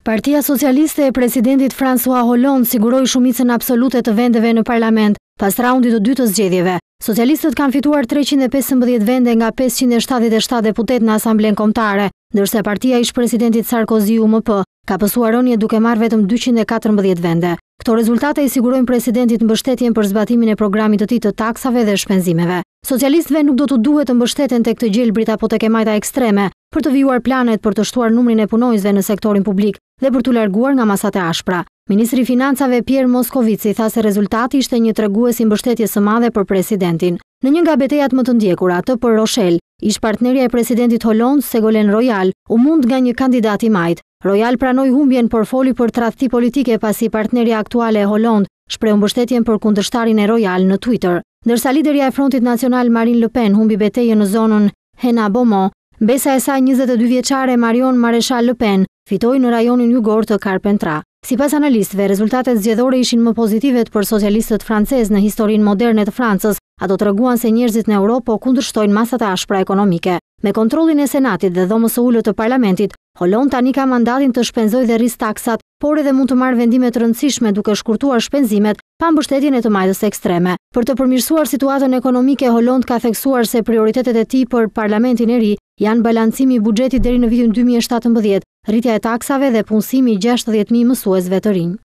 Partia Socialiste e presidentit François Hollande siguroi shumicën absolute të vendeve në parlament pas raundit të dytë të zgjedhjeve. Socialistët kanë fituar 315 vende nga 577 deputet në Asamblen Kombëtare, ndërsa partia ish presidentit Sarkozy UMP ka pësuar rënje duke marrë vetëm 214 vende. Këto rezultate i sigurojnë presidentit mbështetjen për zbatimin e programit të tij të taksave dhe shpenzimeve. Socialistëve nuk do të duhet të mbështeten tek të gjelbrit apo tek e majta ekstreme për të vijuar planet për të shtuar numrin e punonjësve në sektorin publik dhe për t'u larguar nga masat e ashpra. Ministri i Financave Pierre Moscovici tha se rezultati ishte një tregues i mbështetjes së madhe për presidentin. Në një nga betejat më të ndjekura, atë për Rochelle, ish partnerja e presidentit Hollande, Ségolène Royal, u mund nga një kandidat i majt. Royal pranoi humbjen por foli për tradhti politike pasi partnerja aktuale e Hollande shpreu mbështetjen për kundërshtarin e Royal në Twitter, ndërsa liderja e Frontit Nacional Marine Le Pen humbi betejën në zonën Hena-Beaumont. Mbesa e saj 22 vjeçare Marion Maréchal Le Pen fitoi në rajonin jugor të Carpentras. Sipas analistëve, rezultatet zgjedhore ishin më pozitive për socialistët francezë në historinë moderne të Francës. Ato treguan se njerëzit në Europë po kundërshtojnë masat e ashpra ekonomike. Me kontrollin e Senatit dhe dhomës së ulët të Parlamentit, Hollande tani ka mandatin të shpenzojë dhe rris taksat, por edhe mund të marrë vendime të rëndësishme duke shkurtuar shpenzimet pa mbështetjen e të majtës ekstreme. Për të përmirësuar situatën ekonomike, Hollande ka theksuar se prioritetet e tij për parlamentin e ri janë balancimi i buxhetit deri në vitin 2017, rritja e taksave dhe punësimi i 60.000 mësuesve të rinj.